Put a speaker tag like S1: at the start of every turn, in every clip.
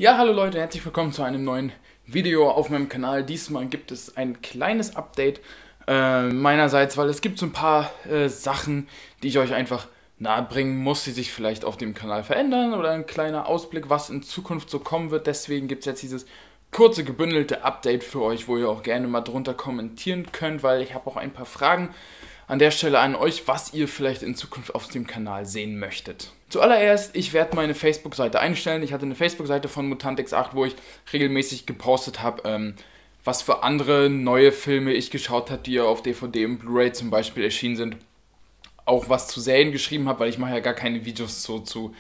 S1: Ja, hallo Leute, herzlich willkommen zu einem neuen Video auf meinem Kanal. Diesmal gibt es ein kleines Update meinerseits, weil es gibt so ein paar Sachen, die ich euch einfach nahebringen muss, die sich vielleicht auf dem Kanal verändern oder ein kleiner Ausblick, was in Zukunft so kommen wird. Deswegen gibt es jetzt dieses kurze, gebündelte Update für euch, wo ihr auch gerne mal drunter kommentieren könnt, weil ich habe auch ein paar Fragen an der Stelle an euch, was ihr vielleicht in Zukunft auf dem Kanal sehen möchtet. Zuallererst, ich werde meine Facebook-Seite einstellen. Ich hatte eine Facebook-Seite von MutantX8, wo ich regelmäßig gepostet habe, was für andere neue Filme ich geschaut habe, die auf DVD und Blu-ray zum Beispiel erschienen sind. Auch was zu Serien geschrieben habe, weil ich mache ja gar keine Videos so zu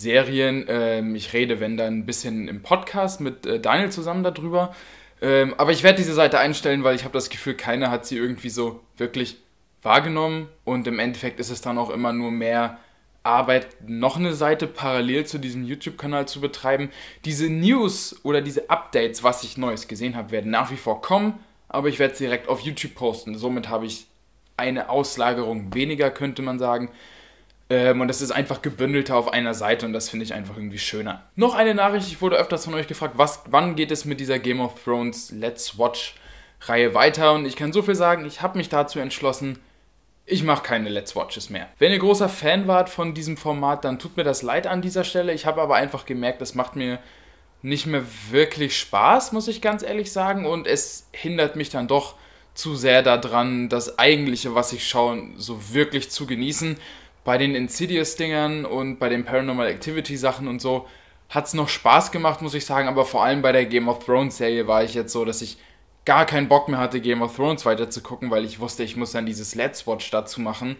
S1: Serien. Ich rede, wenn dann, ein bisschen im Podcast mit Daniel zusammen darüber. Aber ich werde diese Seite einstellen, weil ich habe das Gefühl, keiner hat sie irgendwie so wirklich wahrgenommen. Und im Endeffekt ist es dann auch immer nur mehr Arbeit, noch eine Seite parallel zu diesem YouTube-Kanal zu betreiben. Diese News oder diese Updates, was ich Neues gesehen habe, werden nach wie vor kommen, aber ich werde es direkt auf YouTube posten. Somit habe ich eine Auslagerung weniger, könnte man sagen. Und es ist einfach gebündelter auf einer Seite und das finde ich einfach irgendwie schöner. Noch eine Nachricht, ich wurde öfters von euch gefragt, wann geht es mit dieser Game of Thrones Let's Watch Reihe weiter? Und ich kann so viel sagen, ich habe mich dazu entschlossen, ich mache keine Let's Watches mehr. Wenn ihr großer Fan wart von diesem Format, dann tut mir das leid an dieser Stelle. Ich habe aber einfach gemerkt, das macht mir nicht mehr wirklich Spaß, muss ich ganz ehrlich sagen. Und es hindert mich dann doch zu sehr daran, das Eigentliche, was ich schaue, so wirklich zu genießen. Bei den Insidious-Dingern und bei den Paranormal Activity-Sachen und so hat es noch Spaß gemacht, muss ich sagen. Aber vor allem bei der Game of Thrones-Serie war ich jetzt so, dass ich gar keinen Bock mehr hatte, Game of Thrones weiter zu gucken, weil ich wusste, ich muss dann dieses Let's Watch dazu machen,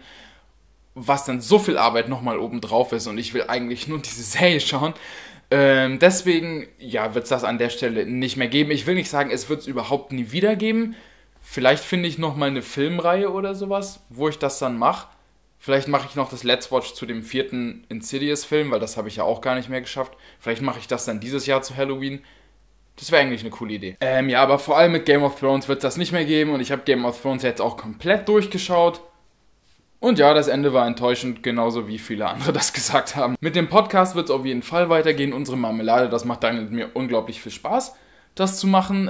S1: was dann so viel Arbeit nochmal oben drauf ist und ich will eigentlich nur diese Serie schauen. Deswegen, ja, wird es das an der Stelle nicht mehr geben. Ich will nicht sagen, es wird es überhaupt nie wieder geben. Vielleicht finde ich nochmal eine Filmreihe oder sowas, wo ich das dann mache. Vielleicht mache ich noch das Let's Watch zu dem 4. Insidious-Film, weil das habe ich ja auch gar nicht mehr geschafft. Vielleicht mache ich das dann dieses Jahr zu Halloween. Das wäre eigentlich eine coole Idee. Ja, aber vor allem mit Game of Thrones wird es das nicht mehr geben und ich habe Game of Thrones jetzt auch komplett durchgeschaut. Und ja, das Ende war enttäuschend, genauso wie viele andere das gesagt haben. Mit dem Podcast wird es auf jeden Fall weitergehen, unsere Marmelade, das macht Daniel und mir unglaublich viel Spaß, das zu machen.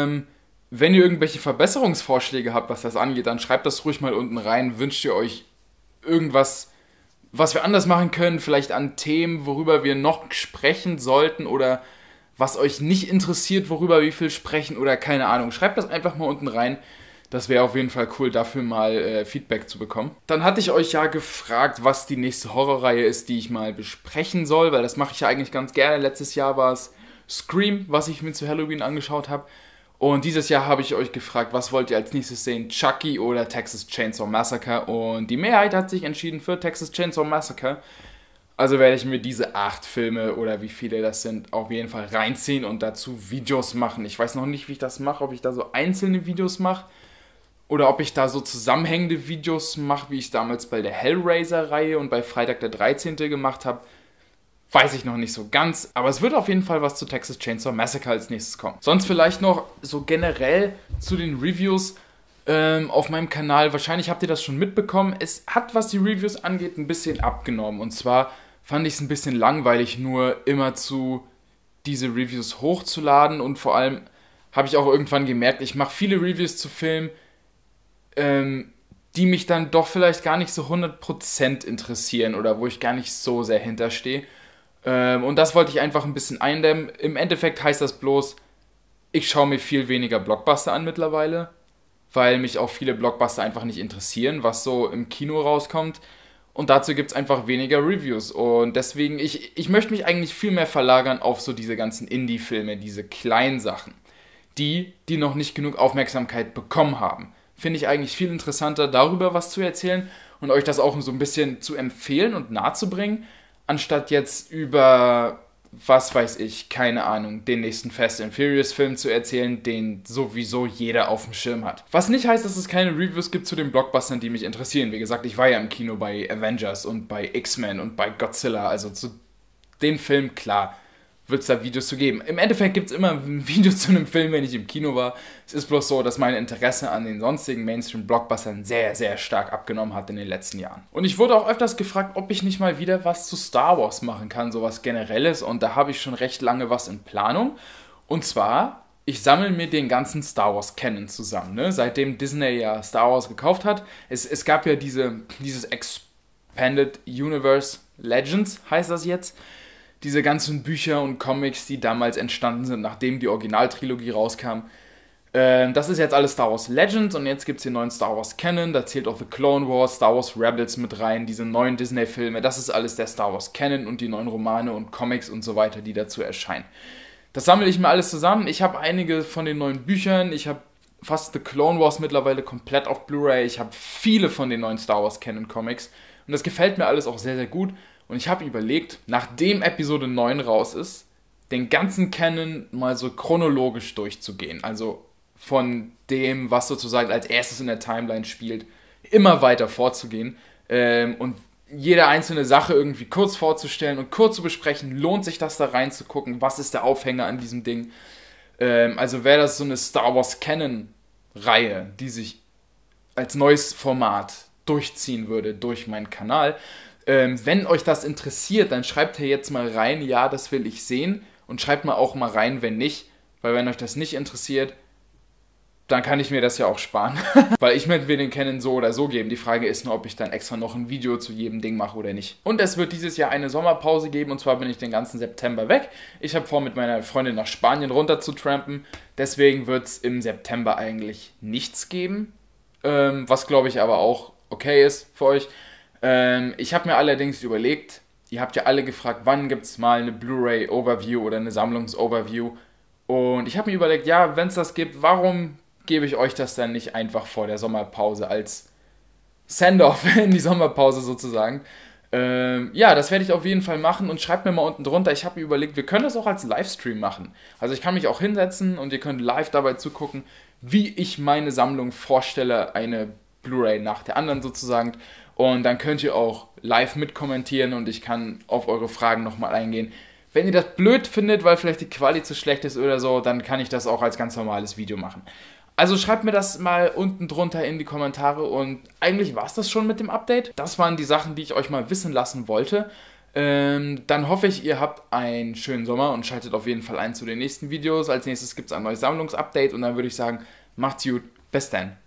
S1: Wenn ihr irgendwelche Verbesserungsvorschläge habt, was das angeht, dann schreibt das ruhig mal unten rein. Wünscht ihr euch irgendwas, was wir anders machen können, vielleicht an Themen, worüber wir noch sprechen sollten oder was euch nicht interessiert, worüber wir viel sprechen oder keine Ahnung. Schreibt das einfach mal unten rein. Das wäre auf jeden Fall cool, dafür mal Feedback zu bekommen. Dann hatte ich euch ja gefragt, was die nächste Horrorreihe ist, die ich mal besprechen soll, weil das mache ich ja eigentlich ganz gerne. Letztes Jahr war es Scream, was ich mir zu Halloween angeschaut habe. Und dieses Jahr habe ich euch gefragt, was wollt ihr als nächstes sehen, Chucky oder Texas Chainsaw Massacre? Und die Mehrheit hat sich entschieden für Texas Chainsaw Massacre. Also werde ich mir diese 8 Filme oder wie viele das sind, auf jeden Fall reinziehen und dazu Videos machen. Ich weiß noch nicht, wie ich das mache, ob ich da so einzelne Videos mache oder ob ich da so zusammenhängende Videos mache, wie ich es damals bei der Hellraiser-Reihe und bei Freitag der 13. gemacht habe. Weiß ich noch nicht so ganz, aber es wird auf jeden Fall was zu Texas Chainsaw Massacre als nächstes kommen. Sonst vielleicht noch so generell zu den Reviews auf meinem Kanal. Wahrscheinlich habt ihr das schon mitbekommen. Es hat, was die Reviews angeht, ein bisschen abgenommen. Und zwar fand ich es ein bisschen langweilig, nur immer diese Reviews hochzuladen. Und vor allem habe ich auch irgendwann gemerkt, ich mache viele Reviews zu Filmen, die mich dann doch vielleicht gar nicht so 100% interessieren oder wo ich gar nicht so sehr hinterstehe. Und das wollte ich einfach ein bisschen eindämmen. Im Endeffekt heißt das bloß, ich schaue mir viel weniger Blockbuster an mittlerweile, weil mich auch viele Blockbuster einfach nicht interessieren, was so im Kino rauskommt. Und dazu gibt es einfach weniger Reviews. Und deswegen, ich möchte mich eigentlich viel mehr verlagern auf so diese ganzen Indie-Filme, diese kleinen Sachen, die noch nicht genug Aufmerksamkeit bekommen haben. Finde ich eigentlich viel interessanter, darüber was zu erzählen und euch das auch so ein bisschen zu empfehlen und nahezubringen, anstatt jetzt über, was weiß ich, keine Ahnung, den nächsten Fast and Furious Film zu erzählen, den sowieso jeder auf dem Schirm hat. Was nicht heißt, dass es keine Reviews gibt zu den Blockbustern, die mich interessieren. Wie gesagt, ich war ja im Kino bei Avengers und bei X-Men und bei Godzilla, also zu den Filmen, klar, wird es da Videos zu geben. Im Endeffekt gibt es immer ein Video zu einem Film, wenn ich im Kino war. Es ist bloß so, dass mein Interesse an den sonstigen Mainstream-Blockbustern sehr, sehr stark abgenommen hat in den letzten Jahren. Und ich wurde auch öfters gefragt, ob ich nicht mal wieder was zu Star Wars machen kann, sowas Generelles. Und da habe ich schon recht lange was in Planung. Und zwar, ich sammle mir den ganzen Star Wars Canon zusammen. Ne? Seitdem Disney ja Star Wars gekauft hat. Es gab ja dieses Expanded Universe Legends, heißt das jetzt. Diese ganzen Bücher und Comics, die damals entstanden sind, nachdem die Originaltrilogie rauskam. Das ist jetzt alles Star Wars Legends und jetzt gibt es den neuen Star Wars Canon. Da zählt auch The Clone Wars, Star Wars Rebels mit rein, diese neuen Disney-Filme. Das ist alles der Star Wars Canon und die neuen Romane und Comics und so weiter, die dazu erscheinen. Das sammle ich mir alles zusammen. Ich habe einige von den neuen Büchern. Ich habe fast The Clone Wars mittlerweile komplett auf Blu-ray. Ich habe viele von den neuen Star Wars Canon Comics. Und das gefällt mir alles auch sehr, sehr gut. Und ich habe überlegt, nachdem Episode 9 raus ist, den ganzen Canon mal so chronologisch durchzugehen. Also von dem, was sozusagen als erstes in der Timeline spielt, immer weiter vorzugehen. Und jede einzelne Sache irgendwie kurz vorzustellen und kurz zu besprechen. Lohnt sich das da reinzugucken? Was ist der Aufhänger an diesem Ding? Also wäre das so eine Star Wars Canon-Reihe, die sich als neues Format durchziehen würde durch meinen Kanal. Wenn euch das interessiert, dann schreibt hier jetzt mal rein, ja, das will ich sehen. Und schreibt mal auch mal rein, wenn nicht. Weil wenn euch das nicht interessiert, dann kann ich mir das ja auch sparen. Weil ich möchte mir den Canon so oder so geben. Die Frage ist nur, ob ich dann extra noch ein Video zu jedem Ding mache oder nicht. Und es wird dieses Jahr eine Sommerpause geben. Und zwar bin ich den ganzen September weg. Ich habe vor, mit meiner Freundin nach Spanien runter zu trampen. Deswegen wird es im September eigentlich nichts geben. Was glaube ich aber auch okay ist für euch. Ich habe mir allerdings überlegt, ihr habt ja alle gefragt, wann gibt es mal eine Blu-ray-Overview oder eine Sammlungs-Overview. Und ich habe mir überlegt, ja, wenn es das gibt, warum gebe ich euch das dann nicht einfach vor der Sommerpause als Send-off in die Sommerpause sozusagen. Ja, das werde ich auf jeden Fall machen und schreibt mir mal unten drunter. Ich habe mir überlegt, wir können das auch als Livestream machen. Also ich kann mich auch hinsetzen und ihr könnt live dabei zugucken, wie ich meine Sammlung vorstelle, eine Blu-ray nach der anderen sozusagen. Und dann könnt ihr auch live mitkommentieren und ich kann auf eure Fragen nochmal eingehen. Wenn ihr das blöd findet, weil vielleicht die Qualität zu schlecht ist oder so, dann kann ich das auch als ganz normales Video machen. Also schreibt mir das mal unten drunter in die Kommentare und eigentlich war es das schon mit dem Update. Das waren die Sachen, die ich euch mal wissen lassen wollte. Dann hoffe ich, ihr habt einen schönen Sommer und schaltet auf jeden Fall ein zu den nächsten Videos. Als nächstes gibt es ein neues Sammlungsupdate und dann würde ich sagen, macht's gut, bis dann.